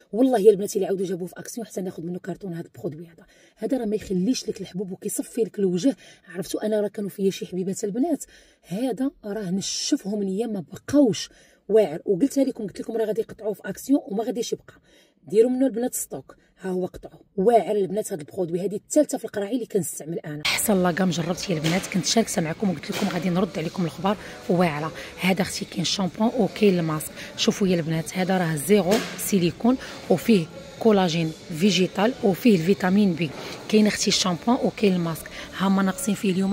والله يا البنات الا عاودوا جابوه في اكسيون حتى ناخذ منه كرتون. هذا البرودوي هذا راه ما يخليش لك الحبوب وكيصفي لك الوجه. عرفتوا انا راه كانوا فيا شي حبيبات البنات، هذا راه نشفهم ليا ما بقاوش واعر. وقلتها لكم قلت لكم راه غادي يقطعوه في اكسيون وما غاديش يبقى. ديروا منه البنات ستوك، ها هو قطعوه واعر البنات. هذا البرودوي هذه الثالثه في القراعي اللي كنستعمل انا. احسن لاكام جربت يا البنات، كنت شاركه معكم وقلت لكم غادي نرد عليكم الاخبار واعره. هذا اختي كاين شامبون وكاين الماسك. شوفوا يا البنات هذا راه زيرو سيليكون وفيه كولاجين فيجيتال وفيه الفيتامين بي. كاين اختي الشامبون وكاين الماسك، هما ناقصين فيه اليوم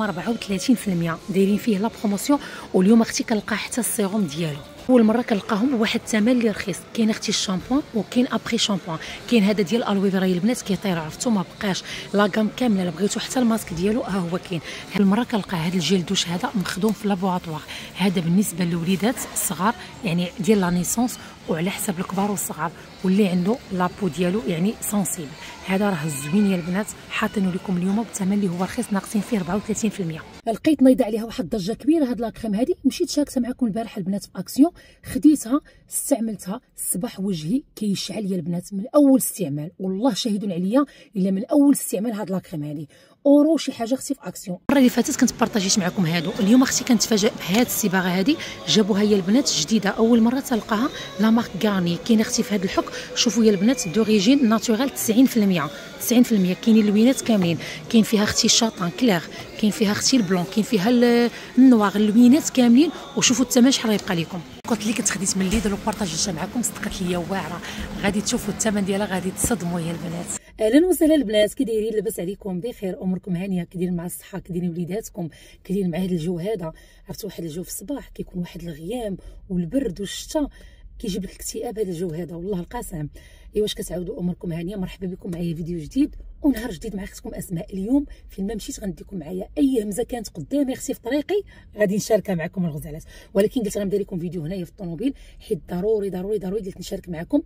34%، دايرين فيه لا بروموسيون. واليوم اختي كنلقى حتى السيروم ديالو اول مره كنلقاهم بواحد الثمن اللي رخيص. كاين اختي الشامبون وكاين ابري شامبون. كاين هذا ديال الويفرا يا البنات كيطير، عرفتوا ما بقاش لاكام كامله. الا بغيتو حتى الماسك ديالو ها هو كاين. هاد المره كنلقى هذا الجيل دوش هذا مخدوم في لابواتوار. هذا بالنسبه للوليدات الصغار يعني ديال لا نيسونس، وعلى حساب الكبار والصغار واللي عنده لابو ديالو يعني سونسيبل. هذا راه زوين يا البنات، حاطينه لكم اليوم بالثمن اللي هو رخيص، ناقصين فيه 34%. لقيت نايضه عليها واحد الضجه كبيره هاد لاكريم هادي. مشيت شاركتها معكم البارح البنات في اكسيون، خديتها استعملتها صباح وجهي كيشعل يا البنات من اول استعمال. والله شاهدون عليا الا من اول استعمال هاد لاكريم هادي اورو شي حاجه اختي في اكسيون. المره اللي فاتت كنت بارطاجيت معكم هادو، اليوم اختي كنتفاجئ بهاد الصباغه هادي. جابوها يا البنات جديده اول مره تلقاها لا مارك غارني. كاين اختي في هاد الحك شوفوا يا البنات دوريجين ناتورال 90%. كاينين اللوينات كاملين. كاين فيها اختي الشاطان كلير، كاين فيها اختي البلون، كاين فيها النوار، اللوينات كاملين. وشوفوا الثمن شحال غيبقى لكم. قلت لك خديت من ليدل وبارطاجيتها معكم، صدقت ليا واعره. غادي تشوفوا الثمن ديالها غادي تصدموا يا البنات. اهلا وسهلا البنات، كي دايرين؟ لاباس عليكم؟ بخير، اموركم هانيه؟ كي دايرين مع الصحه؟ كي دايرين وليداتكم؟ كي دايرين مع هذا الجو هذا؟ عرفتوا واحد الجو في الصباح كيكون واحد الغيام والبرد والشتاء كيجيب لك الاكتئاب هذا الجو هذا والله القسم. واش كتعاودوا؟ اموركم هانيه؟ مرحبا بكم معايا فيديو جديد ونهار جديد مع اختكم اسماء. اليوم فين ما مشيت غنديكم معايا اي همزه كانت قدامي اختي في طريقي غادي نشاركها معكم الغزالات. ولكن قلت غندير لكم فيديو هنايا في الطوموبيل حيت ضروري قلت نشارك معكم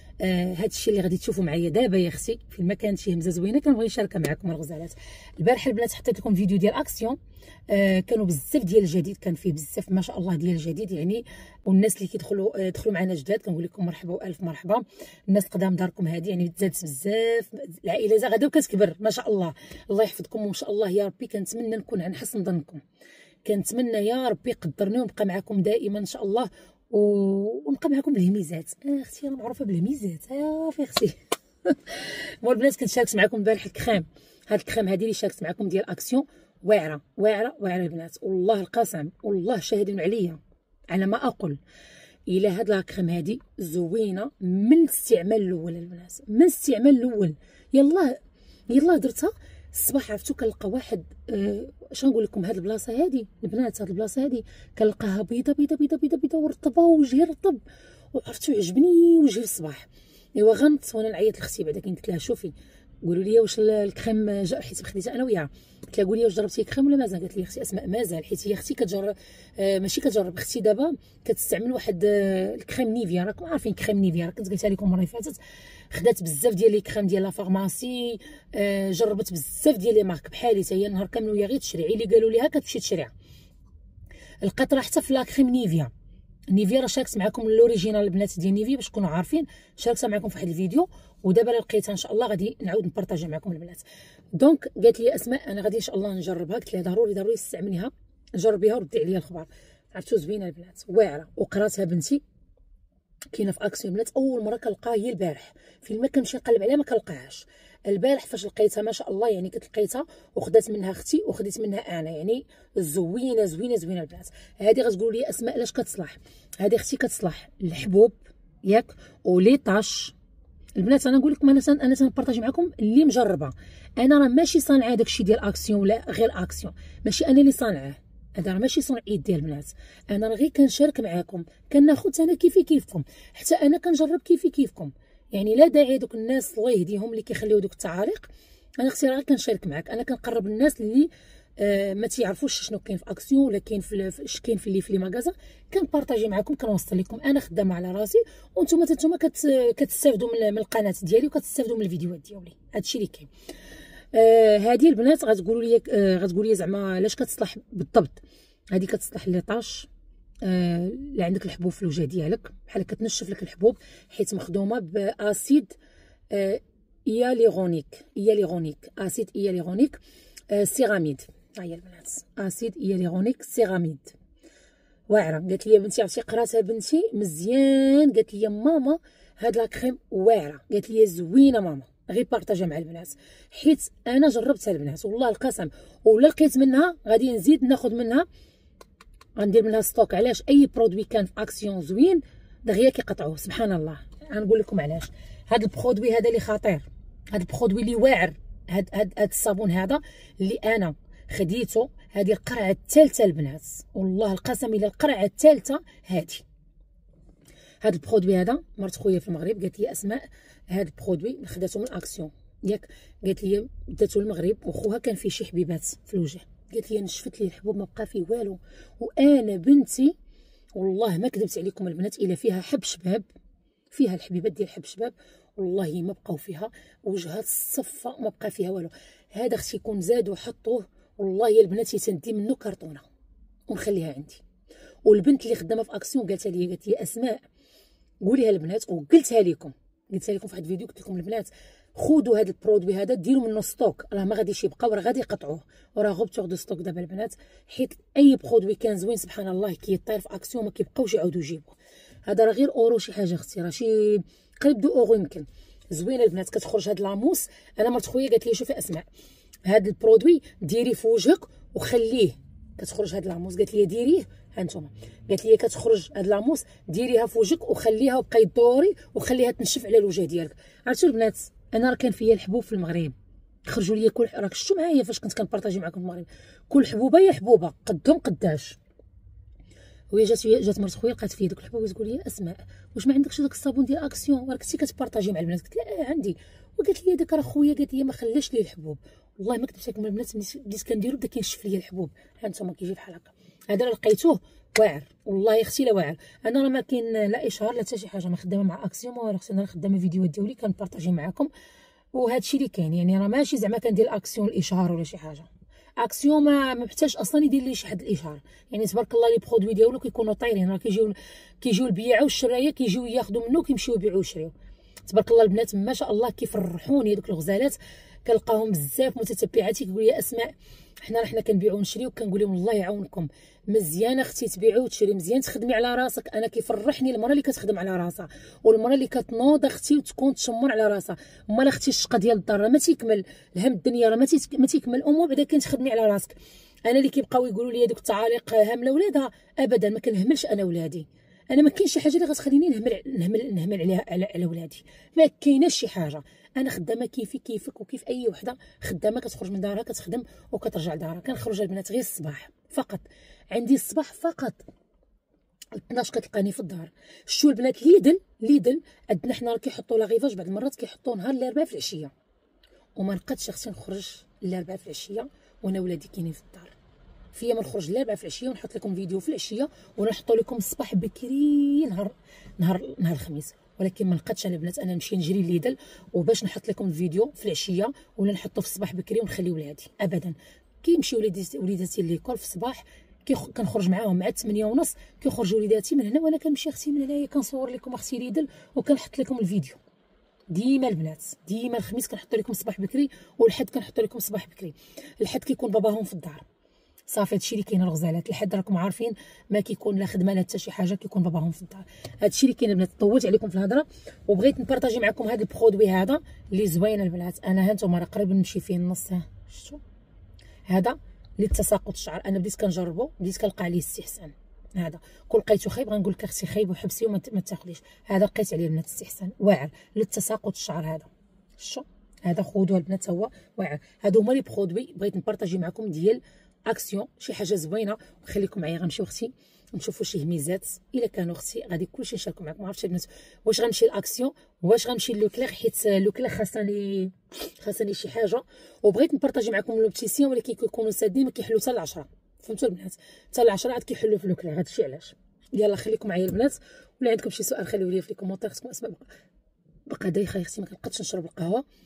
هذا الشيء اللي غادي تشوفوا معايا دابا يا اختي. فين ما كانت شي همزه زوينه كنبغي نشاركها معكم الغزالات. البارح البنات حطيت لكم فيديو ديال اكسيون، كانوا بزاف ديال الجديد، كان فيه بزاف ما شاء الله ديال الجديد يعني. والناس اللي دخلوا معنا جداد كنقول لكم مرحبا والف مرحبا. الناس قدام داركم هذه يعني تزادت بزاف، العائله غادا وكتكبر ما شاء الله. الله يحفظكم وان شاء الله يا ربي. كنتمنى نكون عن حسن ظنكم، كنتمنى يا ربي يقدرني ونبقى معكم دائما ان شاء الله ونبقى معكم بالهميزات. اختي انا معروفه بالهميزات في اختي. والبنات كنت شاركت معكم البارح الكريم. هاد الكريم هادي اللي شاركت معكم ديال اكسيون واعره البنات والله القسم. والله شاهدين عليا على ما اقول. الى هاد لاكريم هادي زوينه من الاستعمال الاول البنات، من الاستعمال الاول. يلا درتها الصباح. عرفتوا كنلقى واحد اش نقول لكم، هاد البلاصه هادي البنات، هاد البلاصه هادي كنلقاها بيضه بيضه بيضه بيضه بيضه ورطبه ووجهي رطب. وعرفتوا عجبني وجهي الصباح. غنت وانا نعيط لاختي بعدا قلت لها شوفي قولوا لي واش الكريم حيت خديتها انا وياها. قلت لها قولي لي واش جربتي الكريم ولا مازال؟ قالت لي اختي اسماء مازال، حيت هي اختي كتجرب ماشي كتجرب، اختي دابا كتستعمل واحد الكريم نيفيا. راكم عارفين كريم نيفيا، كنت قلتها لكم المره اللي فاتت. خدات بزاف ديال لي كريم ديال لا فارماسي، جربت بزاف ديال لي مارك بحالي حتى هي. النهار كامل وهي غير تشري اللي قالوا ليها كتمشي تشريها. لقات راه حتى في لا كريم نيفيا راه شاركت معكم الاوريجينال البنات ديال نيفيا باش تكونوا عارفين. شاركتها معكم في واحد الفيديو ودابا لقيتها ان شاء الله غادي نعاود نبارطاجيها معكم البنات. دونك قالت لي اسماء انا غادي ان شاء الله نجربها. قلت لها ضروري استعمليها، جربيها وردي عليا الخبر. عرفتوا زوينه البنات واعره. وقراتها بنتي كاينه في اكسيون البنات، اول مره كنلقاها هي البارح. فين ما كنمشي نقلب عليها ما كنلقاهاش. البارح فاش لقيتها ما شاء الله يعني لقيتها وخدات منها اختي وخديت منها انا يعني زوينه البنات. هذه غتقولوا لي اسماء علاش كتصلح؟ هذه اختي كتصلح الحبوب ياك ولي طاش البنات. انا نقول لكم انا تنبارطاجي معكم اللي مجربه. انا راه ماشي صانعه داكشي ديال اكسيون ولا غير اكسيون، ماشي انا اللي صانعاه، هذا راه ماشي صنع ايد ديال البنات. انا راه غير كنشارك معاكم، كناخذ انا كيفكم، حتى انا كنجرب كيفكم. يعني لا داعي دوك الناس الله يهديهم اللي كيخليو دوك التعاليق. انا اختي راه كنشارك معاك، انا كنقرب الناس اللي ما تيعرفوش شنو كاين في اكسيون ولا كاين في لي ماغازا. كنبارطاجي معكم، كنوصل لكم. انا خدامه على راسي وانتم كتستافدوا من القناه ديالي وكتستافدوا من الفيديوهات ديالي. هادشي اللي كاين. هذه البنات غتقولوا لي زعما علاش كتصلح بالضبط. هذه كتصلح لي طاش، اللي عندك الحبوب في الوجه ديالك بحال كتنشف لك الحبوب، حيت مخدومه باسيد اياليغونيك اسيد اياليغونيك سيراميد. ها هي البنات اسيد اياليغونيك سيراميد واعره. قالت لي بنتي عرفتي قراتها بنتي مزيان، قالت لي ماما هاد لا كريم واعره، قالت لي زوينه ماما، غير بارطاجها مع البنات، حيت انا جربتها البنات والله القسم، ولا لقيت منها غادي نزيد ناخذ منها، غندير منها ستوك. علاش؟ اي برودوي كان في اكسيون زوين دغيا كيقطعوه سبحان الله. غنقول لكم علاش. هاد البرودوي هذا اللي خطير، هاد البرودوي اللي واعر، هاد الصابون هذا اللي انا خديته، هذه القرعه الثالثه البنات والله القسم الا القرعه الثالثه هاد البرودوي هذا. مرت خويا في المغرب قالت لي اسماء هاد البرودوي خداته من اكسيون ياك، قالت لي داتو المغرب وخوها كان فيه شي حبيبات في الوجه، قالت لي نشفت لي الحبوب ما بقى فيه والو، وانا بنتي والله ما كذبت عليكم البنات الا فيها حب شباب، فيها الحبيبات ديال حب شباب والله ما بقاو فيها، وجهها الصفه ما بقى فيها والو. هذا خص يكون زاد وحطوه والله يا البنات تندي منه كرتونه ونخليها عندي. والبنت اللي خدامه في اكسيون قالت لي اسماء قوليها البنات، وقلتها لكم في واحد الفيديو، قلت لكم البنات خذوا هذا البرودوي هذا ديروا منه ستوك، راه ما غاديش يبقى وراه غادي يقطعوه، وراه غوبتور دو ستوك دابا البنات، حيت اي برودوي كان زوين سبحان الله كيطير في اكسيون ما كيبقاوش يعاودوا يجيبوه. هذا راه غير اورو شي حاجه اختي، راه شي قريب دو اورو يمكن. زوينه البنات كتخرج هاد لاموس. انا مرت خويا قالت لي شوفي اسماء هاد البرودوي ديريه في وجهك وخليه، كتخرج هاد لاموس قالت لي ديريه، ها نتوما قالت لي كتخرج هاد لاموس ديريها في وجهك وخليها وبقاي دوري وخليها تنشف على الوجه ديالك. عرفتوا البنات انا راه كان فيا الحبوب في المغرب، خرجوا لي كل، راك شفتوا معايا فاش كنت كنبارطاجي معكم في المغرب، كل حبوبه هي حبوبه قدهم قداش. وهي جات مرت خويا لقات فيا دوك الحبوب تقول لي اسماء واش ما عندكش داك الصابون ديال اكسيون راه كنتي كتبارطاجي مع البنات؟ قلت لها عندي. وقالت لي داك راه خويا قالت لي ما خلاش لي الحبوب، والله ما كتبت لكم البنات بديت كنديرو بدا كينشف لي الحبوب. ها نتوما كيجي بحال هكا. هذا راه لقيتوه واعر والله يا اختي لا واعر. انا راه ما كاين لا اشهار لا حتى شي حاجه، ما خدامه مع اكسيون والو، انا خدامه فيديوهات ديالي كنبارطاجي معاكم، وهذا الشيء اللي كاين. يعني راه ماشي زعما كندير اكسيون الاشهار ولا شي حاجه، اكسيون ما محتاج اصلا يدير لي شي حد الاشهار. يعني تبارك الله لي برودوي ديالو كيكونوا طايرين، راه كيجيو البياعه والشرايه كيجيو ياخذوا منه كيمشيو يبيعوا ويشريو. تبارك الله البنات ما شاء الله كيفرحوني دوك الغزالات، كنلقاهم بزاف متتبعاتي كيقول لي اسماء حنا كنبيعوا ونشريو، كنقول لهم الله يعاونكم مزيان اختي تبيعي وتشري مزيان، تخدمي على راسك. انا كيفرحني المراه اللي كتخدم على راسها، والمراه اللي كتنوض اختي وتكون تشمر على راسها. امال اختي الشقه ديال الدار راه ما تيكمل الهم الدنيا، راه ما تيكمل امور بعدا كاين تخدمي على راسك. انا اللي كيبقاو يقولوا لي دوك التعاليق هامله ولادها، ابدا ما كنهملش انا ولادي، انا ما كاينش شي حاجه اللي غتخليني نهمل عليها على ولادي، ما كايناش شي حاجه. انا خدامه كيفي كيفك وكيف اي وحده خدامه كتخرج من دارها كتخدم وكترجع لدارها. كنخرج البنات غير الصباح فقط، عندي الصباح فقط 12 كتلقاني في الدار. شتو البنات ليدل عندنا حنا راه كيحطوا لاغيفاج، بعض المرات كيحطوا نهار الاربعاء في العشيه، وما نقدش اختي نخرج الاربعاء في العشيه وانا ولادي كاينين في الدار. فيا ما نخرج الاربعاء في العشيه ونحط لكم فيديو في العشيه ونحطوا لكم الصباح بكري نهار الخميس، ولكن ما نقدش انا البنات انا نمشي نجري ليدل وباش نحط لكم الفيديو في العشيه ولا نحطه في الصباح بكري ونخلي ولادي ابدا. كيمشي وليداتي ليكول في الصباح كنخرج معاهم مع 8:30 كيخرجوا وليداتي من هنا، وانا كنمشي اختي من هنايا كنصور لكم اختي ليدل وكنحط لكم الفيديو. ديما البنات ديما الخميس كنحط لكم الصباح بكري، والحد كنحط لكم الصباح بكري. الحد كيكون باباهم في الدار صافي، هادشي اللي كاين الغزالات. الحد راكم عارفين ما كيكون لا خدمه لا حتى شي حاجه، كيكون باباهم في الدار. هادشي اللي كاين البنات. طولت عليكم في الهضره وبغيت نبارطاجي معكم هذا البرودوي هذا اللي زوين البنات. انا ها نتوما راه قريب نمشي فيه النص، شفتوا هذا للتساقط الشعر. انا بديت كنجربو بديت كنلقى عليه استحسان. هذا كل لقيتو خايب غنقول لك اختي خايب وحبسي وما تاخذيش. هذا لقيت عليه البنات استحسان واعر للتساقط الشعر. هذا شفتوا هذا خذوه البنات هو واعر. هادو هما لي برودوي بغيت نبارطاجي معكم ديال اكسيون، شي حاجه زوينه. وخليكم معايا غنمشيو اختي نشوفوا شي هميزات الا كانوا اختي غادي كلشي نشاركو معكم. ما عرفتش البنات واش غنمشي لاكسيون واش غنمشي لوكلير، حيت لوكلير خاصني شي حاجه وبغيت نبارطاجي معكم لوبتيسيون، ولكن كيكونوا سادين ما كيحلوا حتى ل10. فهمتوا البنات؟ حتى ل10 عاد كيحلوا في لوكلير. هادشي علاش. يلا خليكم معايا البنات، ولا عندكم شي سؤال خليوه لي في الكومونتير. خصكم اسماء بقى دايخه يا اختي ما كنقدش نشرب القهوه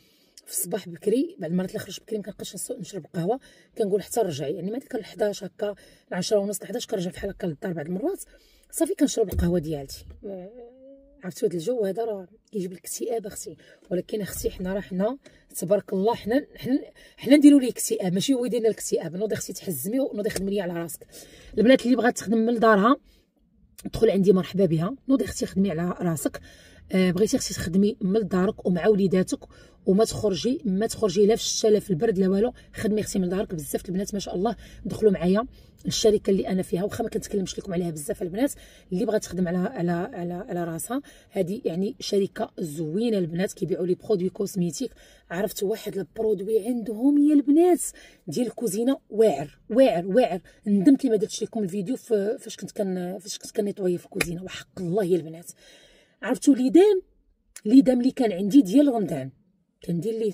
في الصباح بكري بعد المرات اللي خرجت بكري ما كنبقاش نشرب قهوه، كنقول حتى نرجع يعني ما ديك 11 هكا 10 ونص 11 كنرجع بحال هكا للدار بعض المرات صافي كنشرب القهوه ديالتي. عرفتوا هذا الجو هذا راه كيجيب لك اكتئاب اختي، ولكن اختي حنا تبارك الله حنا نديروا ليه اكتئاب ماشي هو يدير لنا الاكتئاب. نوضي اختي تحزمي ونوضي خدمي على راسك. البنات اللي بغات تخدم من دارها دخل عندي مرحبا بها. نوضي اختي خدمي على راسك. بغيتي اختي تخدمي من دارك ومع وليداتك وما تخرجي لا في الشتا لا في البرد لا والو، خدمي اختي من دارك. بزاف البنات ما شاء الله دخلوا معايا الشركه اللي انا فيها، واخا ما كنتكلمش لكم عليها بزاف البنات اللي بغات تخدم على راسها. هذه يعني شركه زوينه البنات، كيبيعوا لي برودوي كوزميتيك. عرفت واحد البرودوي عندهم يا البنات ديال الكوزينه واعر. ندمت لي ما درتش لكم الفيديو فاش كنت كنيطوي في الكوزينه وحق الله يا البنات. عرفتوا ليدام اللي كان عندي ديال رمضان كندير ليه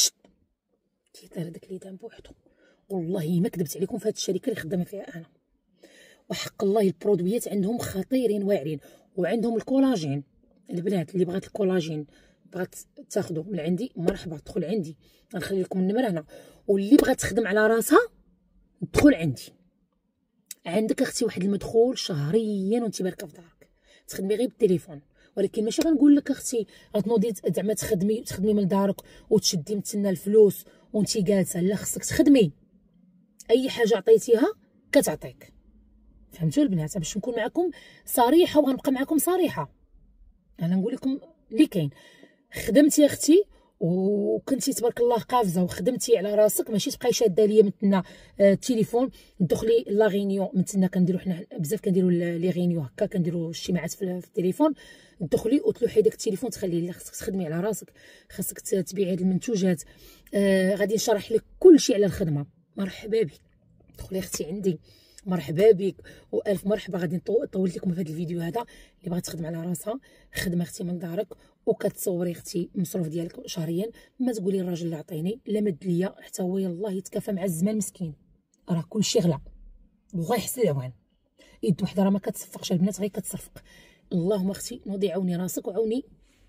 كيطير هذاك ليدام بوحدو. والله ما كذبت عليكم في هذه الشركه اللي خدامه فيها انا، وحق الله البرودويات عندهم خطيرين واعرين. وعندهم الكولاجين البنات، اللي بغات الكولاجين بغات تاخذه من عندي مرحبا تدخل عندي، غنخلي لكم النمره هنا. واللي بغات تخدم على راسها تدخل عندي. عندك اختي واحد المدخول شهريا وانت باركه في دارك تخدمي غير بالتليفون. ولكن ماشي غنقول لك اختي غتنوضي زعما تخدمي من دارك وتشدي متسنى الفلوس وانت جالسه. لا، خصك تخدمي اي حاجه عطيتيها كتعطيك. فهمتوا البنات؟ باش نكون معكم صريحه وغنبقى معكم صريحه. انا نقول لكم اللي كاين. خدمتي اختي وكنتي تبارك الله قافزه وخدمتي على راسك، ماشي تبقاي شاده ليا متنا التليفون تدخلي لا غينيون متنا. كنديروا حنا بزاف كنديروا لي غينيون هكا، كنديروا اجتماعات في التليفون. تدخلي وتلوحي داك التليفون تخليه. لا، خصك تخدمي على راسك، خصك تبيعي هاد المنتوجات. غادي نشرح لك كلشي على الخدمه. مرحبا بك، دخلي اختي عندي مرحبا بك والف مرحبا. غادي نطول لكم في هذا الفيديو هذا. اللي بغات تخدم على راسها خدمه اختي من دارك وكتصوري اختي المصروف ديالك شهريا. ما تقولي الراجل اللي عطيني لا مد ليا حتى هو يلاه يتكافى مع الزمان مسكين. راه كلشي غلا والله يحسن العوان. يد وحده راه ما كتصفقش البنات، غير كتصرفق. اللهم اختي نوضي عاوني راسك وعاوني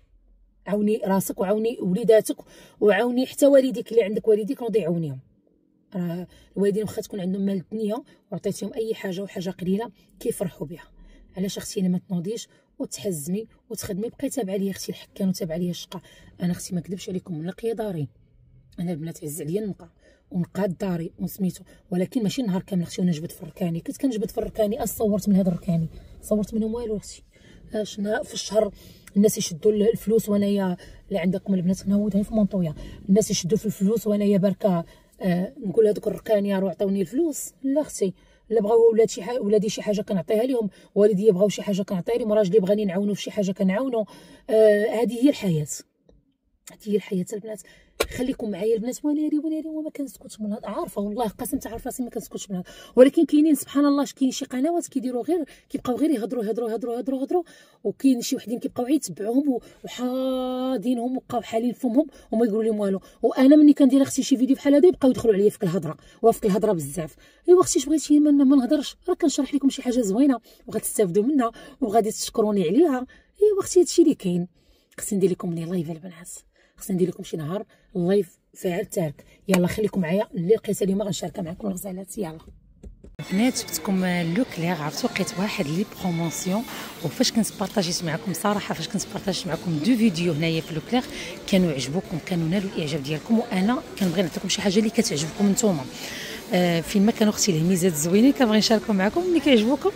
راسك وعاوني وليداتك وعاوني حتى والديك اللي عندك والديك نوضي عاونيهم. راه الوالدين واخا تكون عندهم مال الدنيا وعطيتيهم اي حاجه وحاجه قليله كيفرحوا بها. علاش اختي ما تنوضيش وتحزمي وتخدمي؟ بقاي تابعه ليا اختي الحكان وتابعه ليا الشقه. انا اختي ما كذبش عليكم، نقيه داري. انا البنات عز عليا نقى داري وسميتو، ولكن ماشي نهار كامل اختي ونجبد في الركاني. كنت كنجبد في الركاني صورت من هذا الركاني، صورت منهم والو اختي. في الشهر الناس يشدوا الفلوس وانايا اللي عندكم البنات نهودها في مونطويا، الناس يشدوا في الفلوس وانايا بركه نقول هذوك الركاني راه عطاوني الفلوس. لا اختي، لا بغاو ولادي شي حاجه كنعطيها لهم، والدي بغاو شي حاجه كنعطيها لهم، راجلي بغاني نعاونو في شي حاجه كنعاونو. هذه هي الحياه، هذه هي الحياه البنات. خليكم معايا البنات. وناري وما كنسكتش من هذا. عارفه والله قسمت عارفه راسي ما كنسكتش من هذا. ولكن كاينين سبحان الله كاين شي قنوات كيديروا غير كيبقاو غير يهضروا وكاين شي وحدين كيبقاو يتبعوهم وحاضينهم وبقاو حالين فمهم وما يقولوا لهم والو. وانا ملي كندير اختي شي فيديو بحال هذا يبقاو يدخلوا عليا في الهضره وفي الهضره بزاف. ايوا اختي بغيتي ما نهضرش، راه كنشرح لكم شي حاجه زوينه وغتستافدوا منها وغادي تشكروني عليها. ايوا اختي هادشي اللي كاين. خصني ندير لكم لي لايف البنات، خصني ندير لكم شي نهار اللايف فاعل تارك. يلا خليكم معايا اللي لقيتها اليوم غنشاركها معكم الغزالات. يلا بنات جبتكم لو كلير. عرفتوا لقيت واحد لي بروموسيون وفاش كنت بارطاجيت معكم صراحه، فاش كنت بارطاجيت معكم دو فيديو هنايا في لو كلير كانوا يعجبوكم، كانوا نالوا الاعجاب ديالكم. وانا كنبغي نعطيكم شي حاجه اللي كتعجبكم نتوما. فين ما كانوا اختي الهميزات زوينين كنبغي نشاركهم معكم. ملي كيعجبوكم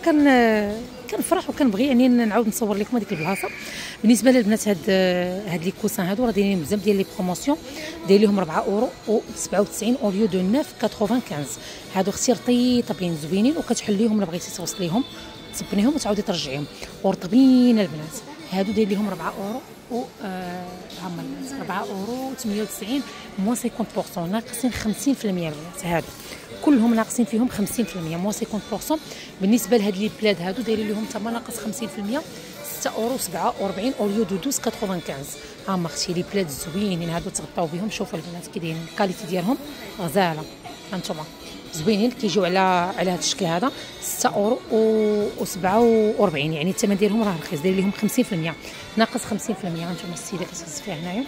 كنفرح وكنبغي يعني نعاود نصور لكم هذيك البلاصه. بالنسبه للبنات هاد لي كوسان هادو راه دايرين بزاف ديال لي بروموسيون، داير لهم 4 اورو و97 او ليو دو 9.95. هادو اختي رطيطين زوينين وكتحل ليهم الا بغيتي توصليهم تصبنيهم وتعاودي ترجعيهم ورطبين البنات. هادو داير لهم 4 اورو و هما البنات 4 اورو 98 موان 50% ناقصين 50% البنات. هادو كلهم ناقصين فيهم 50% موان 50%. بالنسبه لهاد لي بلاد هادو دايرين لهم حتى ناقص 50%، 6 اورو 47 او ليو دو 12.95. هما اختي لي بلاد زوينين هادو تغطاو بهم. شوفوا البنات كي دايرين الكاليتي ديالهم غزاله. هانتوما زوينين كيجيو على هذا الشكل هذا 6 اورو و 47. يعني الثمن ديالهم راه رخيص، داير لهم 50% ناقص 50%. هانتوما السيده كتهز فيها هنايا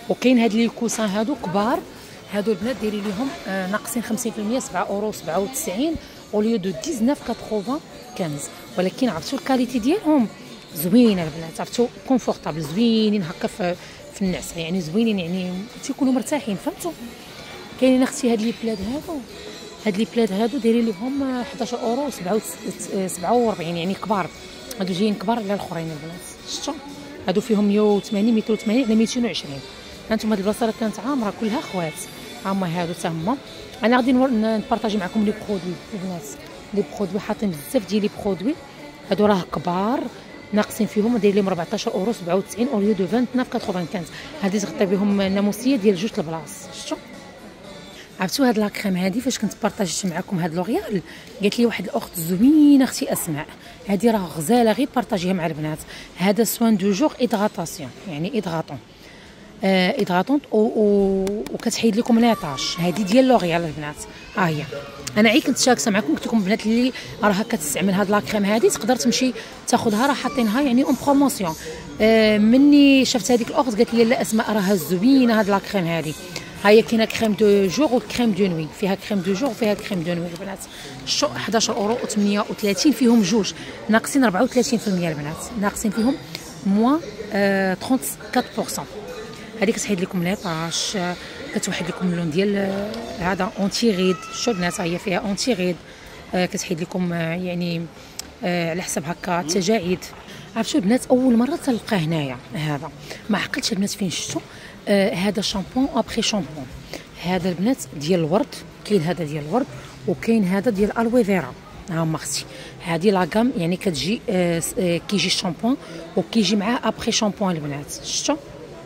وكاين هاد لي كوسان هادو كبار، هادو البنات ديري ليهم ناقصين 50%، 7 اورو 97 اوليو دو 19.95. ولكن عرفتوا الكاليتي ديالهم زوينه البنات، عرفتوا كونفورطابل زوينين هكا في النعس، يعني زوينين، يعني تيكونوا مرتاحين، فهمتوا. كاينين اختي هاد لي بلاد هادو، هاد لي بلاد هادو دايرين لهم 11 اورو 47، يعني كبار، هادو جايين كبار على الاخرين البنات. شفتوا هادو فيهم 180 280 على 220. هانتوما هاد البلاصه راه كانت عامره كلها خوات، هما هادو حتى هما. انا غادي نبارطاجي معكم لي برودوي البنات، لي برودوي حاطين بزاف ديال لي برودوي، هادو راه كبار ناقصين فيهم، داير لهم 14 اورو 97 اوليو دو 29.95. هادي تغطي بهم الناموسيه ديال جوج البلاص. شفتوا عرفتوا هاد لاكريم هادي فاش كنت بارطاجيت معكم هاد لوريال، قالت لي واحد الاخت زوينه اختي اسماء، هادي راه غزاله غير بارطاجيها مع البنات. هذا سوان دو جور ايدغاتاسيون، يعني ايدغاطون ايدغاطونت وكتحيد لكم لاطاش. هادي ديال لوريال البنات، هي انا عي كنت شاكسه معكم، قلت لكم البنات اللي راها كتستعمل هاد لاكريم هادي تقدر تمشي تاخذها، راه حاطينها يعني اون بروموسيون. مني شفت هذيك الاخت قالت لي لا اسماء راها زوينه هاد لاكريم هادي. هي كاينه كريم دو جور وكريم دو نوي، فيها كريم دو جور وفيها كريم دو نوي البنات. شو 11 اورو و38 فيهم جوج، ناقصين 34% البنات، ناقصين فيهم موان 34%. هذيك كتحيد لكم لاطاش، كتوحد لكم اللون ديال هذا اونتي غيد. شو البنات هي فيها اونتي غيد، كتحيد لكم يعني على حسب هكا التجاعيد. عرفتوا البنات اول مره تلقاه هنايا هذا، ما عقلتش البنات فين شفتو. هذا شامبون ابخي شامبون، هذا البنات ديال الورد، كاين هذا ديال الورد وكاين هذا ديال الالوي فيرا. ها هما اختي هذه لاكام، يعني كتجي كيجي الشامبون وكيجي معاه ابخي شامبون البنات. شفتوا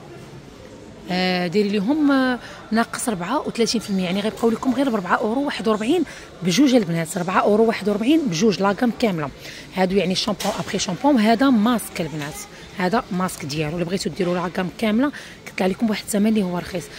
ديري لهم ناقص 34%، يعني غيبقاو لكم غير ب 4 اورو 41 بجوج البنات، 4 اورو 41 بجوج لاكام كامله. هادو يعني شامبون ابخي شامبون. هذا ماسك البنات، هذا ماسك ديالو اللي بغيتو ديروا لاكام كامله كطلع لكم بواحد الثمن اللي هو رخيص.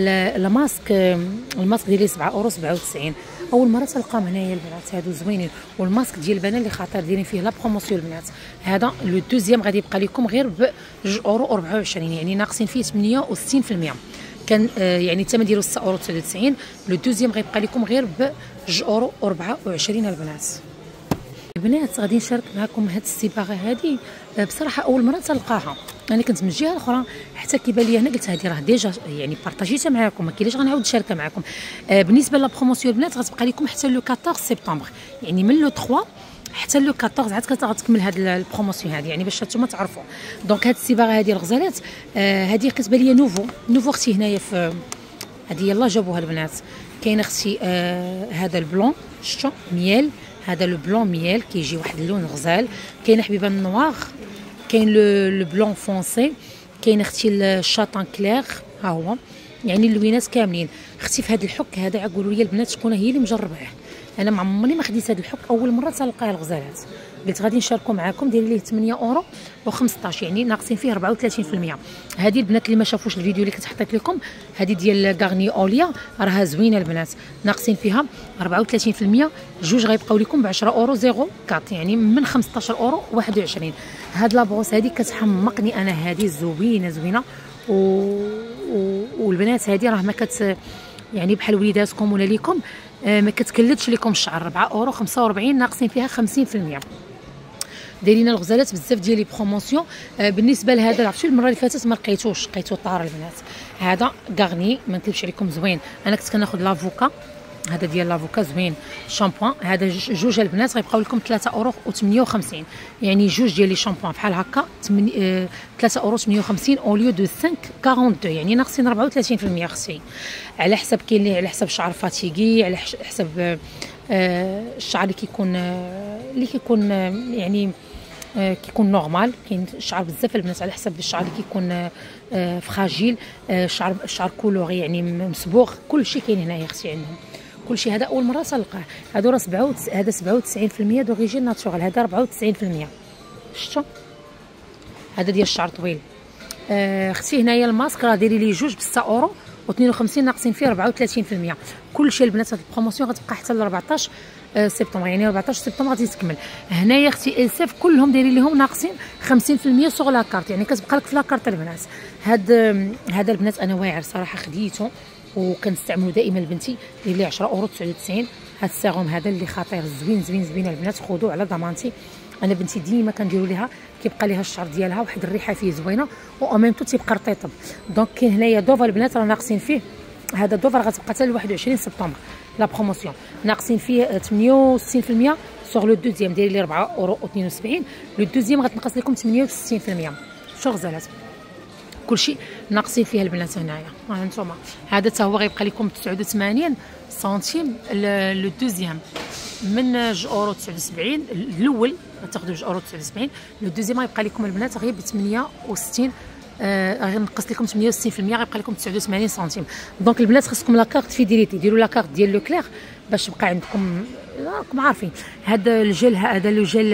الماسك ديالي 7 اورو 97. اول مره تلقاهم هنايا البنات، هادو زوينين. والماسك ديال البنات اللي خاطر دايرين فيه لا بروموسيون البنات، هذا لو دوزيام غادي يبقى لكم غير ب 2 اورو 24، يعني ناقصين فيه 68%. كان يعني الثمن ديالو 6 اورو 99، لو دوزيام غيبقى لكم غير ب 2 اورو 24 البنات. البنات غادي نشارك معكم هاد الصباغه هادي، بصراحه اول مره تلقاها. انا كنت من الجهه الاخرى حتى كيبان لي هنا، قلت هادي راه ديجا يعني بارطاجيتها معكم، ما كاينلاش غنعاود نشاركها معكم. بالنسبه لا بروموسيون البنات غتبقى لكم حتى لو 14 سبتمبر، يعني من لو 3 حتى لو 14 عاد غتكمل هاد البروموسيون هادي، يعني باش نتوما تعرفوا. دونك هاد الصباغه هادي الغزالات هادي كتبان لي نوفو اختي هنايا في هادي، يلاه جابوها البنات. كاين اختي هذا البلون، شتو ميال، هذا لو بلون ميال كيجي واحد اللون غزال. كاين حبيبه النواغ، كاين لو بلون فونسي، كاين اختي الشاطان كلير، ها هو يعني اللوينات كاملين. اختي في هذا الحك هذا قولوا لي البنات شكون هي اللي مجرباه، انا ما عمرني ما خديت هذا الحك، اول مره تلقاه الغزالات. قلت غادي نشاركو معكم، داير ليه 8 اورو و15، يعني ناقصين فيه 34%. هذه البنات اللي ما شافوش الفيديو اللي كنت حطيت لكم، هذه ديال غارني اوليا راها زوينه البنات، ناقصين فيها 34%. جوج غيبقاو لكم ب 10 اورو 04، يعني من 15 اورو 21. هاد لابروس هذه كتحمقني انا، هذه زوينه والبنات هذه راه ما كت يعني بحال وليداتكم ولا ليكم، ما كتكلدش لكم الشعر. 4 اورو 45 ناقصين فيها 50%. دايرين الغزالات بزاف ديال لي بروموسيون. بالنسبه لهذا عرفتوا المره اللي فاتت ما لقيتوش طار البنات. هذا غارني ما نكذبش عليكم زوين، انا كنت كناخذ لافوكا، هذا ديال لافوكا زوين شامبوان. هذا جوج البنات غيبقاو لكم 3 اورو و58، يعني جوج ديال لي شامبوان بحال هكا 3 اورو 58 اوليو دو 5.42، يعني ناقصين 34% اختي. على حسب كاين اللي على حسب شعر فاتيغي، على حسب الشعر اللي كيكون يعني كيكون نورمال. كاين الشعر بزاف البنات على حسب الشعر اللي كيكون فراجيل، الشعر كولوري يعني مصبوغ، كلشي كاين هنايا اختي عندهم كلشي. هذا اول مره تلقاه، هادو راه 97% دوريجين ناتشورال، هذا 94%. شفتوا هذا ديال الشعر طويل. اختي هنايا الماسك راه ديري ليه جوج ب 6 اورو و52، ناقصين فيه 34%. كلشي البنات هاد البروموسيون غتبقى حتى ل 14 سبتمبر، يعني 14 سبتمبر غادي تكمل. هنايا اختي السيف كلهم دايرين لهم ناقصين 50% سوغ لاكارت، يعني كتبقى لك في لاكارت البنات. هذا البنات انا واعر صراحه خديته وكنستعملو دائما لبنتي، داير لي 10 €99. هاد السيروم هذا اللي خطير زوين زوين زوين البنات، خذوه على ضمانتي. انا بنتي ديما كنديرو ليها كيبقى ليها الشعر ديالها واحد الريحه فيه زوينه و ميم تو تيبقى رطيطب. دونك كاين هنايا دوفا البنات راه ناقصين فيه، هذا الدوفا غتبقى حتى ل 21 سبتمبر لا بروموسيون، ناقصين فيه 68% سوغ لو دوزيام داير لي 4,72 €، لو دوزيام غتنقص لكم 68%. شو غزالات كلشي ناقصين فيها البنات هنايا. ها انتم هذا حتى هو غيبقى لكم 89 سنتيم لو دوزيام من 2,79 €. الاول غتاخذوا 2,79 €، لو دوزيام غيبقى لكم البنات غير ب 68، غنقص لكم 68%، غيبقى لكم 89 سنتيم. دونك البنات خاصكم لاكارت فيديليتي، ديروا لاكارت ديال لو كلير باش تبقى عندكم، راكم عارفين. هذا الجل، هذا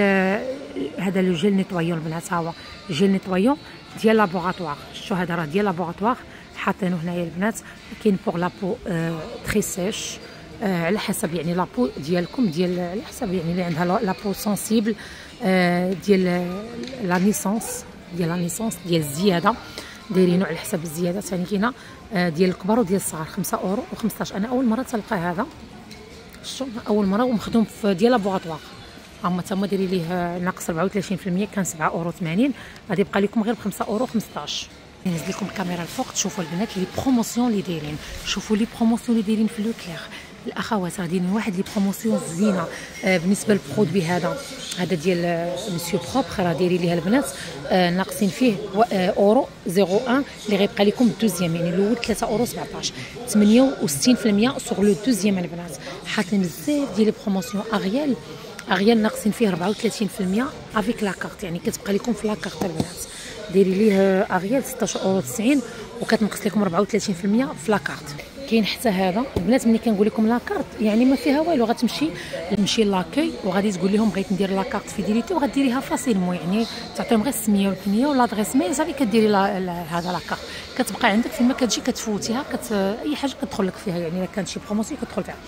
لو جل نيطويون البنات، ها هو جل نيطويون ديال لابوغاتوار. شتو هذا راه ديال لابوغاتوار، حاطينه هنايا البنات. كاين بوغ لابو تري سيش، على حسب يعني لابو ديالكم، ديال على حسب يعني اللي عندها لابو سونسيبل، ديال لا نيسونس، ديال الزياده دايرينو على حسب الزياده. ثاني كاينه ديال الكبار وديال الصغار 5,15 €. انا اول مره تلقى هذا، شتو اول مره ومخدوم في ديال لابوغاتوار. هما تما دايرين ليه ناقص 34%، كان 7,80 €، غادي يبقى لكم غير ب 5,15 €. نزل لكم الكاميرا الفوق تشوفوا البنات لي بروموسيون اللي دايرين، شوفوا لي بروموسيون اللي دايرين في لو كلير. الاخوات راه دايرين واحد لي بروموسيون زوينه بالنسبه للبرودوي هذا ديال مسيو بروبر، راه دايرين ليها البنات ناقصين فيه €0.01 اللي غيبقى لكم الدوزيام، يعني الاول 3,17 €، 68% سوغ لو دوزيام البنات. حاطين بزاف ديال لي بروموسيون. اغيال ناقصين فيه 34% افيك لاكارت، يعني كتبقى لكم في لاكارت البنات. ديري ليه اغيال 16,90 € وكتنقص لكم 34% في لاكارت. كاين حتى هذا البنات، ملي كنقول لكم لاكارت يعني ما فيها والو، غتمشي لاكاي وغادي تقول لهم بغيت ندير لاكارت فيديليتي، وغديريها فاسيلمون، يعني تعطيهم غير السميه والكنيه والادريس ميل صافي كديري هذا لاكارت. كتبقى عندك فيما كتجي كتفوتيها، اي حاجه كتدخل لك فيها، يعني الا كانت شي بروموسيون كتدخل فيها.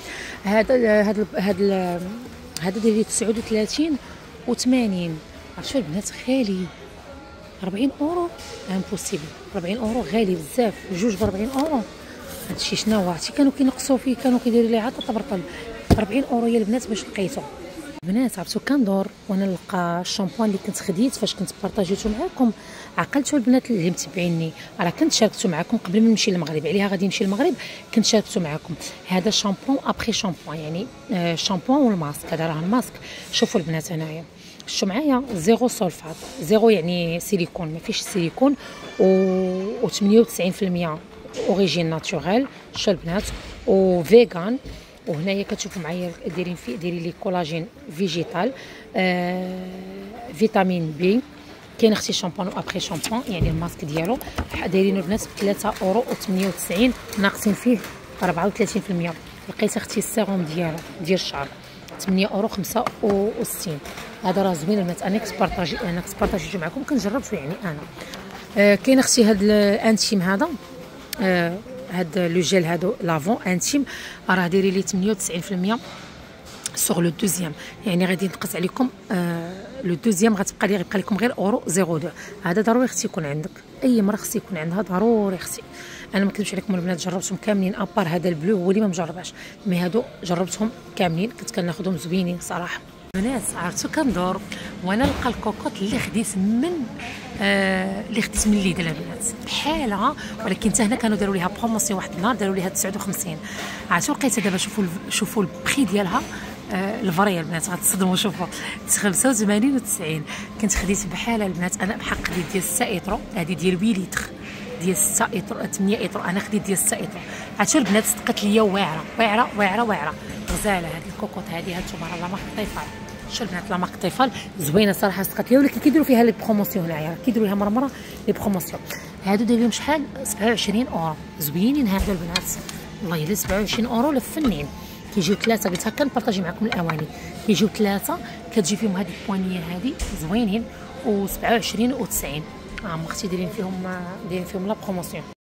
هذا داير 39 و80. عرفتوا البنات غالي 40 €، امبوسيبل 40 € غالي بزاف، جوج ب 40 €. هادشي شنو عرفتي كانوا كينقصوا فيه، كانوا كيديروا ليه عطا تبرطل 40 € يا البنات باش لقيتو. البنات عرفتوا كندور وانا نلقى الشامبوان اللي كنت خديت فاش كنت بارطاجيتو معاكم، عقلتوا البنات اللي متبعيني راه كنت شاركتو معاكم قبل ما نمشي للمغرب، عليها غادي نمشي للمغرب كنت شاركتو معاكم. هذا شامبون ابري شامبون، يعني الشامبون والماسك. هذا راه الماسك، شوفوا البنات هنايا شتو معايا زيرو سولفات، زيرو يعني سيليكون، ما فيش سيليكون، و 98% اوريجين ناتوريل. شتو البنات وفيغان. وهنايا كتشوفوا معايا دايرين لي كولاجين فيجيتال، فيتامين بي. كاين اختي شامبون وابخي شامبون، يعني الماسك ديالو دايرينو البنات ب 3,98 €، ناقصين فيه 34%. لقيت اختي السيروم ديالو ديال الشعر 8,65 €. هذا راه زوين البنات، انا كنت معكم كنجربته يعني انا. كاين اختي هاد الانتيم هذا، هاد لو جيل هادو لافون انتيم، راه دايرين لي 98% سوغ لو دوزيام، يعني غادي نقص عليكم لو دوزيام غتبقى لكم غير €0.02. هذا ضروري خص يكون عندك، اي مرة خص يكون عندها ضروري خصي. انا ما كنتش عليكم البنات جربتهم كاملين ابار هذا البلو هو اللي ما مجرباش، مي هادو جربتهم كاملين كنت كناخذهم زوينين صراحه. البنات عرفتوا كندور وانا نلقى الكوكوط اللي خديت من الليد البنات بحالها، ولكن حتى هنا كانوا داروا ليها بروموسيون واحد النهار، داروا ليها 59. عرفتوا لقيتها دابا، شوفوا البخي ديالها الفري البنات غتصدموا. شوفوا 85 و90. كنت خديت بحالها البنات انا بحق خديت ديال 6 إترو، هذه ديال 8 لتر، ديال 6 إترو 8 إترو، انا خديت ديال 6 إترو. عرفتوا البنات صدقت ليا واعره واعره واعره واعره، غزاله هذه الكوكوط هذه، هانتوما راه لا مارك طيفال. شتو البنات لا مارك طيفال زوينه صراحه صدقت ليا، ولكن كيديروا فيها لي بروموسيون هنايا، كيديروا لها مره لي بروموسيون. هادو دايرين شحال 27 €، زوينين هادو البنات والله الا 27 € لفنين. كيجيو ثلاثه، قلت هكا نبارطاجي معكم الاواني، كيجيو ثلاثه كتجي فيهم هذه البوانيه هذه زوينين، و27 و90. اختي دايرين فيهم لا بروموسيون.